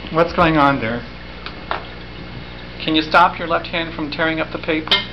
What's going on there? Can you stop your left hand from tearing up the paper?